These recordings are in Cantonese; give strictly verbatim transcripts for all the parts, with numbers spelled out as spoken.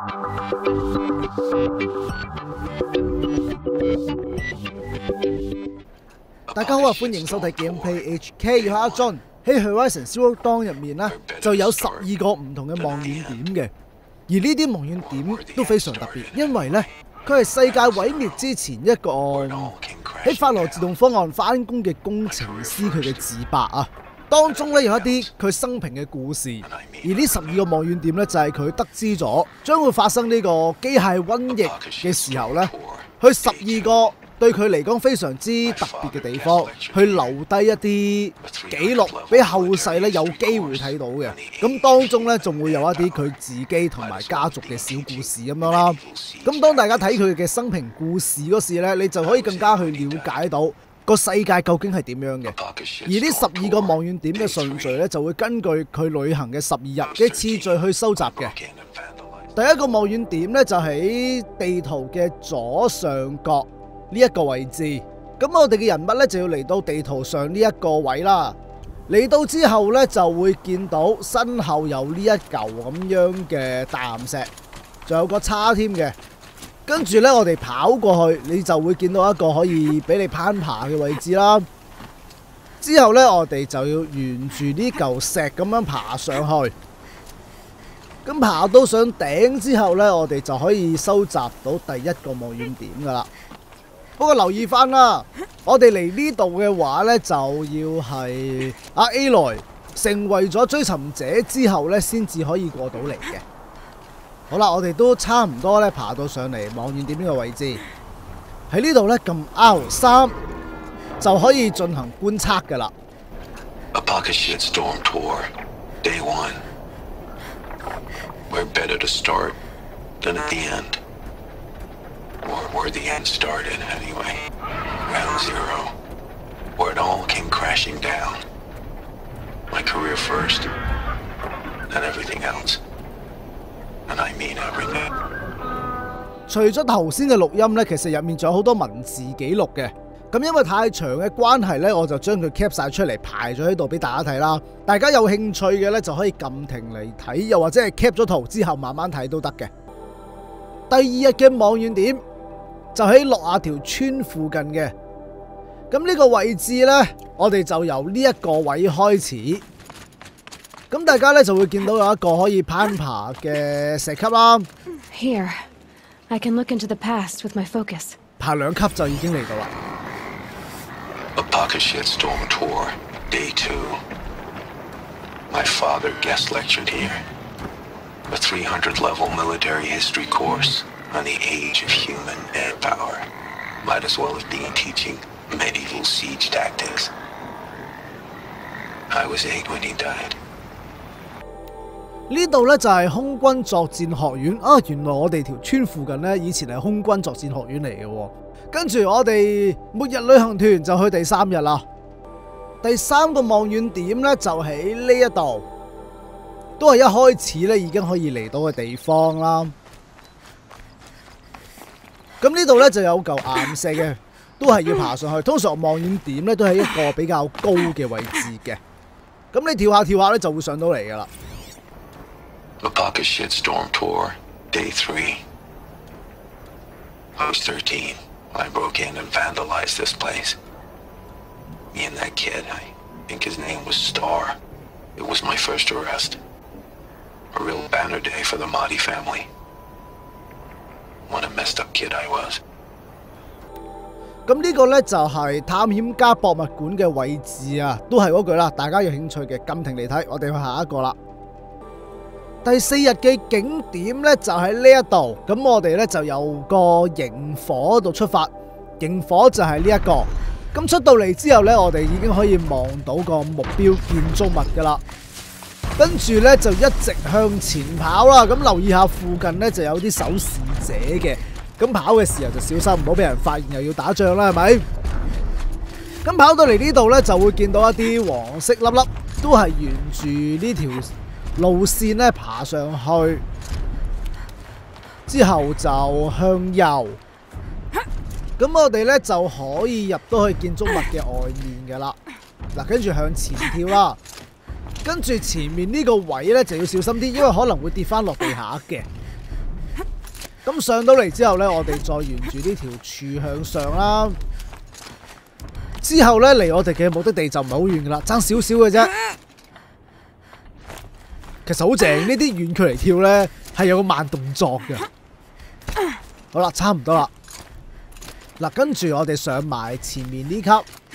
大家好啊，歡迎收睇 Gameplay H K， 我係阿 John。喺 Horizon Zero Dawn 入面咧，就有十二個唔同嘅望遠點嘅，而呢啲望遠點都非常特別，因為咧佢係世界毀滅之前一個喺法羅自動方案返工嘅工程師佢嘅自白啊。當中咧有一啲佢生平嘅故事，而呢十二個望遠點咧就係佢得知咗將會發生呢個機械瘟疫嘅時候咧，去十二個對佢嚟講非常之特別嘅地方，去留低一啲記錄俾後世咧有機會睇到嘅。咁當中咧仲會有一啲佢自己同埋家族嘅小故事咁樣啦。咁當大家睇佢嘅生平故事嗰時咧，你就可以更加去了解到個世界究竟係點樣嘅。而呢十二個望遠點嘅順序咧，就會根據佢旅行嘅十二日嘅次序去收集嘅。第一個望遠點咧就喺地圖嘅左上角呢一個位置，咁我哋嘅人物咧就要嚟到地圖上呢一個位啦。嚟到之後咧就會見到身後有呢一嚿咁樣嘅大岩石，仲有個叉添嘅。跟住咧我哋跑過去，你就會見到一個可以俾你攀爬嘅位置啦。之後咧我哋就要沿住呢嚿石咁樣爬上去。咁爬到上頂之後咧，我哋就可以收集到第一個望遠點噶啦。不過留意翻啦，我哋嚟呢度嘅話呢，就要係阿 A 來成為咗追尋者之後呢，先至可以過到嚟嘅。好啦，我哋都差唔多呢，爬到上嚟望遠點呢個位置。喺呢度呢，撳 R 三就可以進行觀測噶啦。 Apocalypse Storm Tour Day One. We're better to start than at the end. Or where the end started, anyway. Round zero. Where it all came crashing down. My career first. And everything else. And I mean everything. 除咗頭先嘅錄音呢，其實入面仲有好多文字記錄嘅。咁因為太長嘅關係呢，我就將佢 cap 晒出嚟排咗喺度俾大家睇啦。大家有興趣嘅呢，就可以撳停嚟睇，又或者係 cap 咗圖之後慢慢睇都得嘅。第二日嘅望遠點就喺諾亞條村附近嘅，咁呢個位置呢，我哋就由呢一個位開始。咁大家呢就會見到有一個可以攀爬嘅石級啦。 Here, I can look into the past with my focus. 爬兩級就已經嚟到啦。 Apocalypse Storm Tour Day Two. My father guest lectured here. A three hundred level military history course on the age of human air power. Might as well have been teaching medieval siege tactics. I was eight when he died. 呢度呢就係空軍作戰學院啊！原來我哋條村附近呢，以前係空軍作戰學院嚟嘅。跟住我哋末日旅行團就去第三日啦。第三個望遠點呢，就喺呢一度，都係一開始呢已經可以嚟到嘅地方啦。咁呢度呢就有嚿岩石嘅，都係要爬上去。通常望遠點呢都係一個比較高嘅位置嘅。咁你跳下跳下呢就會上到嚟噶啦。 Apocalypse Storm Tour Day Three. I was thirteen. I broke in and vandalized this place. Me and that kid, I think his name was Star. It was my first arrest. A real banner day for the Mahdi family. What a messed up kid I was. 咁呢個呢，就係探險家博物館嘅位置啊，都係嗰句啦。大家有興趣嘅撳停嚟睇，我哋去下一個啦。第四日嘅景點呢，就喺呢一度，咁我哋呢，就由個營火度出發，營火就係呢一個。咁出到嚟之後呢，我哋已經可以望到個目標建築物噶啦。跟住呢，就一直向前跑啦。咁留意下附近呢，就有啲守視者嘅，咁跑嘅時候就小心唔好俾人發現，又要打仗啦，係咪？咁跑到嚟呢度呢，就會見到一啲黃色粒粒，都係沿住呢條路線咧爬上去，之後就向右，咁我哋咧就可以入到去建築物嘅外面嘅啦。嗱，跟住向前跳啦，跟住前面呢個位咧就要小心啲，因為可能會跌翻落地下嘅。 咁上到嚟之後咧，我哋再沿住呢條柱向上啦。之後咧離我哋嘅目的地就唔係好遠噶啦，爭少少嘅啫。其實好正，呢啲遠距離跳咧係有個慢動作嘅。好啦，差唔多啦。嗱，跟住我哋上埋前面呢級，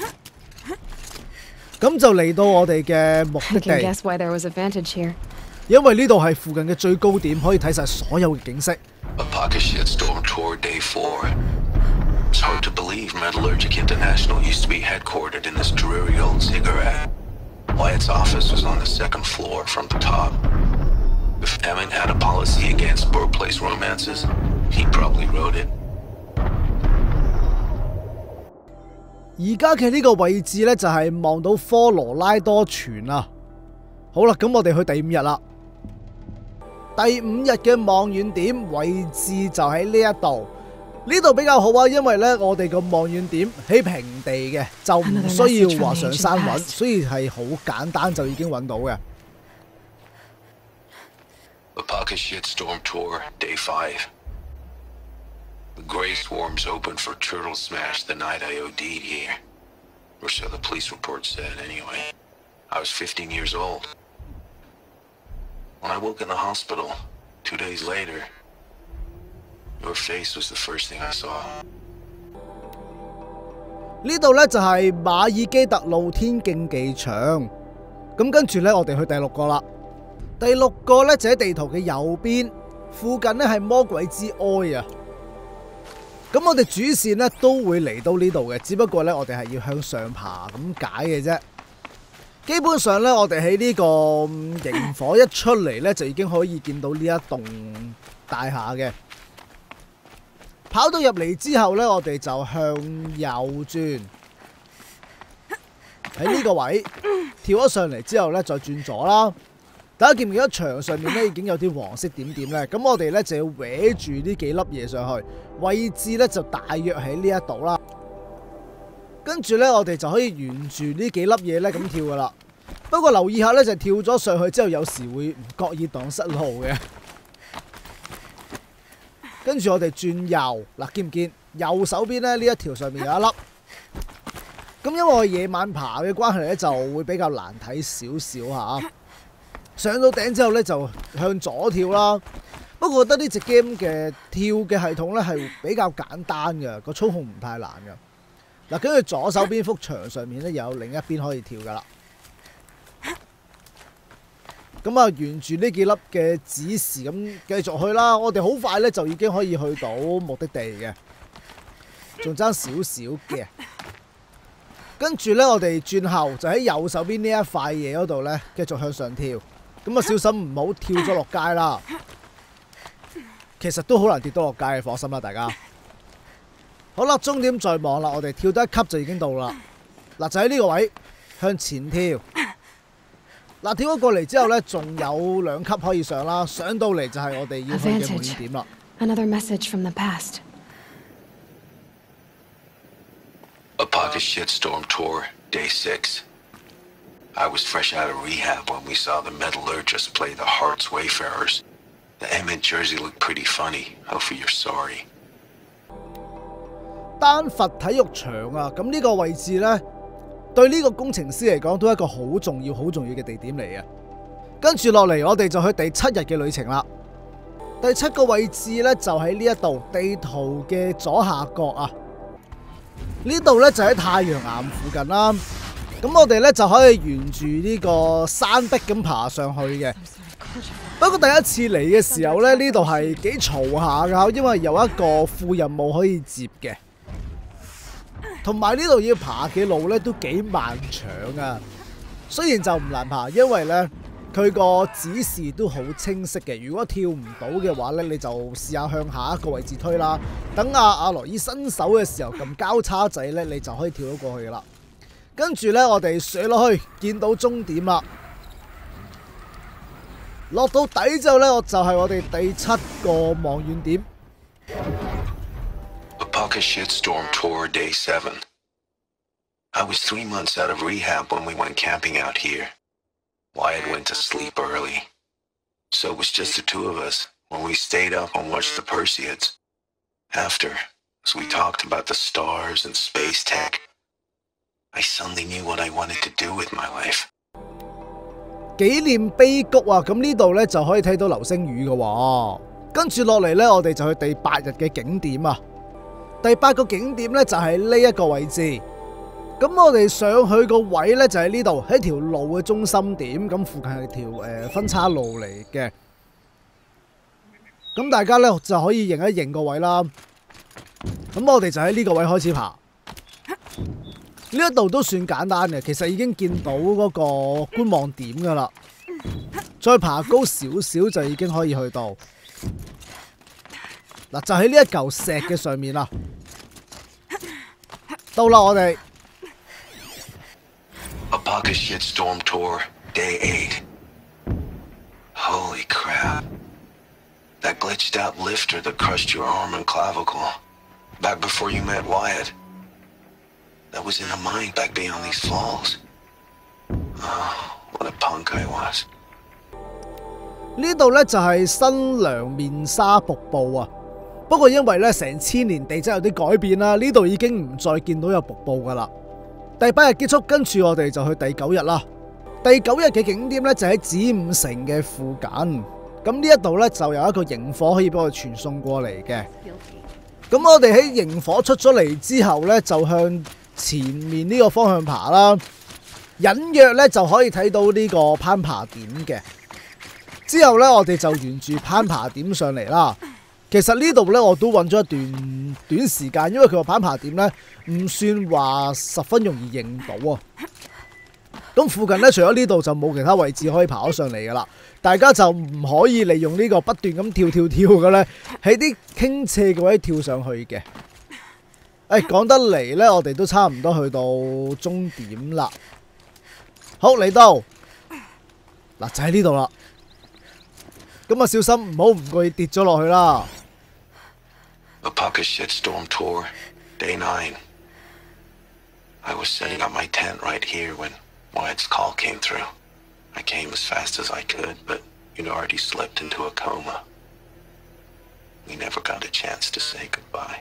咁就嚟到我哋嘅目的地。因為呢度係附近嘅最高點，可以睇晒所有嘅景色。 Apaka Shitstorm Tour Day Four. It's hard to believe Metallurgic International used to be headquartered in this dreary old ziggurat. Wyatt's office was on the second floor from the top. If Emmett had a policy against birthplace romances, he probably wrote it. 而家嘅呢個位置呢，就係望到科羅拉多泉啊。好啦，咁我哋去第五日啦。第五日嘅望遠點位置就喺呢一度。呢度比較好啊，因為呢，我哋個望遠點喺平地嘅，就唔需要話上山揾，所以係好簡單就已經揾到嘅。 Apaka Shitstorm Tour Day Five. The Grey Swarms opened for Turtle Smash the night I OD'd here. Or so the police report said, anyway. I was fifteen years old. When I woke in the hospital, two days later, your face was the first thing I saw. 呢度呢，就係馬爾基特露天競技場。咁跟住呢，我哋去第六個啦。第六個呢，就喺地圖嘅右邊，附近呢係魔鬼之哀啊。咁我哋主線呢都會嚟到呢度嘅，只不過呢，我哋係要向上爬咁解嘅啫。基本上呢，我哋喺呢個螢火一出嚟呢，就已經可以見到呢一棟大廈嘅。跑到入嚟之後呢，我哋就向右轉，喺呢個位跳咗上嚟之後呢，再轉左啦。大家見唔見到牆上面呢已經有啲黃色點點呢？咁我哋呢就要搲住呢幾粒嘢上去，位置呢就大約喺呢一度啦。跟住呢，我哋就可以沿住呢幾粒嘢呢咁跳噶啦。不過留意下呢，就跳咗上去之後，有時會唔覺意蕩失路嘅。跟住我哋轉右，嗱，見唔見右手邊咧呢一條上面有一粒？咁因為我夜晚爬嘅關係咧，就會比較難睇少少嚇。上到頂之後咧，就向左跳啦。不過我覺得呢隻 game 嘅跳嘅系統咧係比較簡單嘅，個操控唔太難嘅。嗱，跟住左手邊幅牆上面咧有另一邊可以跳噶啦。咁啊，沿住呢幾粒嘅指示咁繼續去啦。我哋好快咧就已經可以去到目的地嘅，仲爭少少嘅。跟住咧，我哋轉後就喺右手邊呢一塊嘢嗰度咧，繼續向上跳。咁啊，小心唔好跳咗落街啦。其實都好難跌到落街嘅，放心啦，大家。好啦，終點在望啦，我哋跳得一級就已經到啦。嗱，就喺呢個位向前跳。嗱，跳咗過嚟之後咧，仲有兩級可以上啦。上到嚟就係我哋要去嘅望遠點啦。 Another message from the past. Apaka Shitstorm Tour Day Six. I was fresh out of rehab when we saw the Metallurgists play the Hearts Wayfarers. The Emmett jersey looked pretty funny. Hopefully you're sorry. 丹佛體育場啊，咁呢個位置呢，對呢個工程師嚟講都係一個好重要、好重要嘅地點嚟嘅。跟住落嚟，我哋就去第七日嘅旅程啦。第七個位置呢，就喺呢一度地圖嘅左下角啊。呢度呢，就喺太陽岩附近啦。咁我哋呢，就可以沿住呢個山壁咁爬上去嘅。不過第一次嚟嘅時候呢，呢度係幾嘈下噶，因為有一個副任務可以接嘅。同埋呢度要爬嘅路咧都幾漫長啊，雖然就唔難爬，因為咧佢個指示都好清晰嘅。如果跳唔到嘅話咧，你就試下向下一個位置推啦。等阿阿羅伊伸手嘅時候撳交叉仔咧，你就可以跳到過去噶啦。跟住咧，我哋上落去，見到終點啦。落到底之後咧，我就係我哋第七個望遠點。 Apaka Shitstorm Tour Day Seven. I was three months out of rehab when we went camping out here. Wyatt went to sleep early. So it was just the two of us, when we stayed up and watched the Perseids. After, as we talked about the stars and space tech, I suddenly knew what I wanted to do with my life. 紀念碑谷啊，咁呢度咧就可以睇到流星雨嘅喎。跟住落嚟咧，我哋就去第八日嘅景點啊。第八個景點咧就係呢一個位置。咁我哋上去個位咧就喺呢度，喺條路嘅中心點。咁附近係條誒分岔路嚟嘅。咁大家咧就可以認一認個位啦。咁我哋就喺呢個位開始爬。呢一度都算簡單嘅，其實已經見到嗰個觀望點㗎啦。再爬高少少就已經可以去到。嗱，就喺呢一嚿石嘅上面啦。到啦，我哋。 Apaka Shitstorm Tour, Day eight. Holy crap. That glitched out lifter that crushed your arm and clavicle. Back before you met Wyatt. That was in a mine back beyond these falls. Oh, what a punk I was. 呢度咧就係新娘面沙瀑布啊。不過因為咧成千年地質有啲改變啦，呢度已經唔再見到有瀑布噶啦。第八日結束，跟住我哋就去第九日啦。第九日嘅景點咧就喺子午城嘅附近。咁呢一度咧就有一個營火可以俾我哋傳送過嚟嘅。咁我哋喺營火出咗嚟之後咧，就向前面呢個方向爬啦。隱約咧就可以睇到呢個攀爬點嘅。之後咧，我哋就沿住攀爬點上嚟啦。其實呢度咧我都揾咗一段短時間，因為佢個攀爬點咧唔算話十分容易認到啊。咁附近咧除咗呢度就冇其他位置可以爬咗上嚟噶啦。大家就唔可以利用呢個不斷咁跳跳跳嘅咧，喺啲傾斜嘅位跳上去嘅。誒，講得嚟咧，我哋都差唔多去到終點啦。好，嚟到嗱就喺呢度啦。咁啊，小心唔好唔覺意跌咗落去啦。 Apaka Shitstorm Tour, Day nine. I was setting up my tent right here when Wyatt's call came through. I came as fast as I could, but you'd already slipped into a coma. We never got a chance to say goodbye.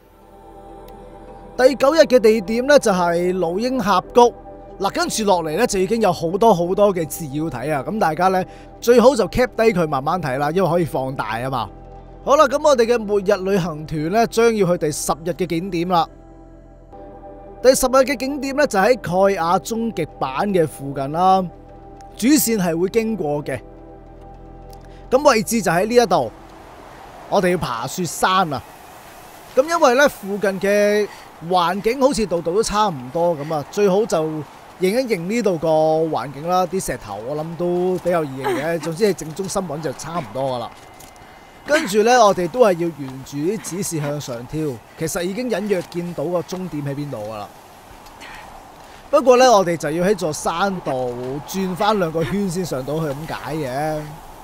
第九日嘅地點咧就係老鷹峽谷。嗱，跟住落嚟咧就已經有好多好多嘅字要睇啊！咁大家咧最好就 cap 低佢慢慢睇啦，因為可以放大啊嘛。好啦，咁我哋嘅末日旅行團咧將要去第十日嘅景點啦。第十日嘅景點咧就喺蓋亞終極版嘅附近啦，主線係會經過嘅。咁位置就喺呢一度，我哋要爬雪山啊！咁因為咧附近嘅環境好似度度都差唔多咁啊，最好就認一認呢度個環境啦，啲石頭我諗都比較易認嘅。總之係正中心揾就差唔多噶啦。跟住呢，我哋都係要沿住啲指示向上跳，其實已經隱約見到個終點喺邊度噶啦。不過呢，我哋就要喺座山度轉翻兩個圈先上到去咁解嘅。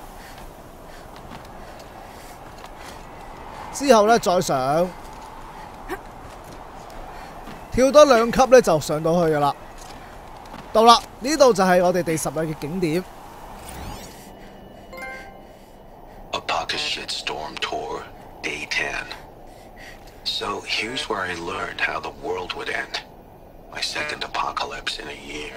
之後呢，再上，跳多兩級呢，就上到去噶啦。到啦，呢度就係我哋第十日嘅景點。 Apaka Shitstorm Tour, Day ten. So here's where I learned how the world would end. My second apocalypse in a year.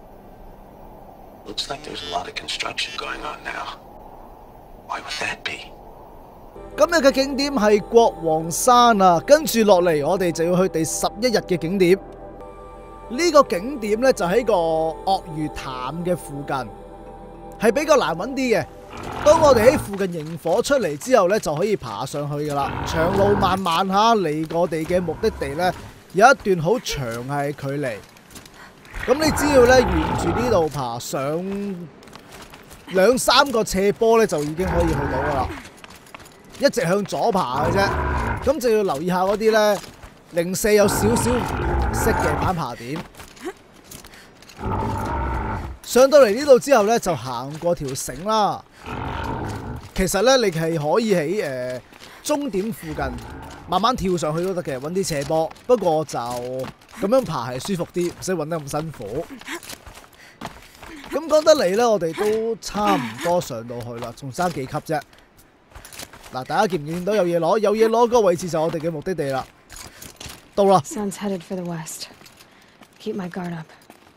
Looks like there's a lot of construction going on now. Why would that be? 今日嘅景點係國王山啊，跟住落嚟我哋就要去第十一日嘅景點。呢個景點呢，就喺個鱷魚潭嘅附近，係比較難揾啲嘅。當我哋喺附近營火出嚟之後呢，就可以爬上去噶啦。長路漫漫下，離我哋嘅目的地呢，有一段好長嘅距離。咁你只要呢，沿住呢度爬上兩三個斜坡呢，就已經可以去到噶啦。一直向左爬嘅啫，咁就要留意下嗰啲呢，零舍有少少唔同色嘅攀爬點。上到嚟呢度之後呢，就行過條繩啦。其實呢，你係可以喺誒、呃、終點附近慢慢跳上去都得嘅，揾啲斜坡。不過就咁樣爬係舒服啲，唔使揾得咁辛苦。咁講得嚟呢，我哋都差唔多上到去啦，仲爭幾級啫。 嗱，大家見唔見到有嘢攞？有嘢攞嗰個位置就我哋嘅目的地啦。到啦。 Sun's headed for the west. Keep my guard up.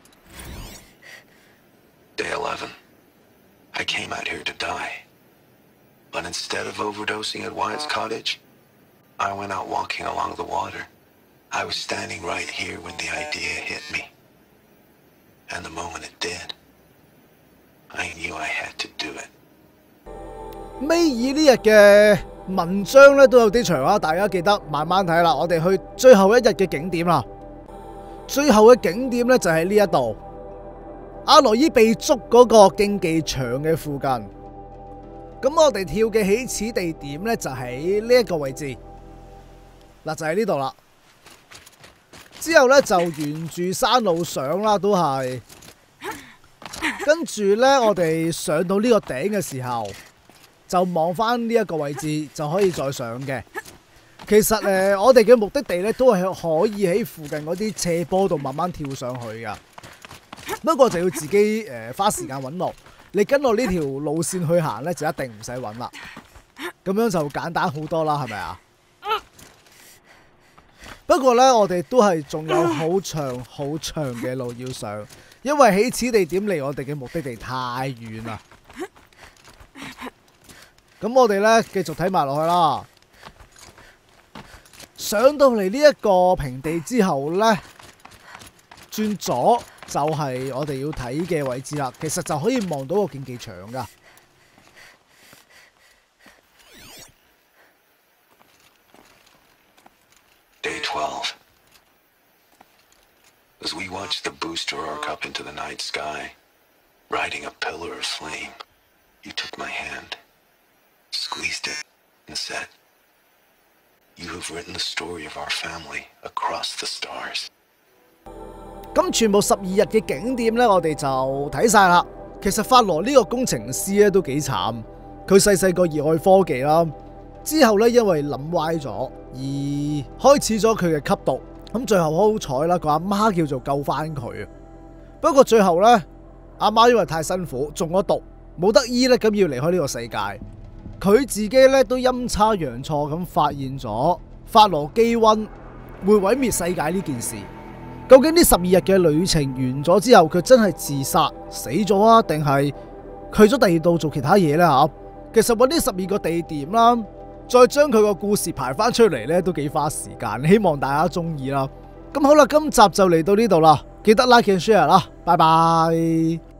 Day eleven. I came out here to die. But instead of overdosing at Wyatt's cottage, I went out walking along the water. I was standing right here when the idea hit me. And the moment it did, I knew I had to do it. 尾二呢日嘅文章咧都有啲長啊，大家記得慢慢睇啦。我哋去最後一日嘅景點啦。最後嘅景點咧就喺呢一度，阿羅伊被捉嗰個競技場嘅附近。咁我哋跳嘅起始地點咧就喺呢一個位置，嗱就喺呢度啦。之後咧就沿住山路上啦，都係。跟住咧，我哋上到呢個頂嘅時候，就望翻呢一個位置就可以再上嘅。其實誒、呃，我哋嘅目的地咧都係可以喺附近嗰啲斜坡度慢慢跳上去噶。不過就要自己誒、呃、花時間揾路。你跟落呢條路線去行咧，就一定唔使揾啦。咁樣就簡單好多啦，係咪啊？不過咧，我哋都係仲有好長好長嘅路要上，因為起始地點離我哋嘅目的地太遠啦。咁我哋咧繼續睇埋落去啦。上到嚟呢一個平地之後咧，轉左就係我哋要睇嘅位置啦。其實就可以望到個競技場噶。 Day twelve. As we watched the booster arc up into the night sky, riding a pillar of flame, you took my hand, squeezed it, and said, "You have written the story of our family across the stars." 咁全部十二日嘅景點咧，我哋就睇晒啦。其實法羅呢個工程師咧都幾慘，佢細細個熱愛科技啦，之後咧因為諗歪咗而開始咗佢嘅吸毒。咁最後好彩啦，個阿媽叫做救翻佢。不過最後咧，阿媽因為太辛苦中咗毒，冇得醫咧，咁要離開呢個世界。佢自己咧都陰差陽錯咁發現咗法羅基瘟會毀滅世界呢件事。究竟呢十二日嘅旅程完咗之後，佢真係自殺死咗啊，定係去咗第二度做其他嘢呢？吓？其實揾呢十二個地點啦，再將佢個故事排翻出嚟呢，都幾花時間。希望大家中意啦。咁好啦，今集就嚟到呢度啦，記得 like and share 啦，拜拜。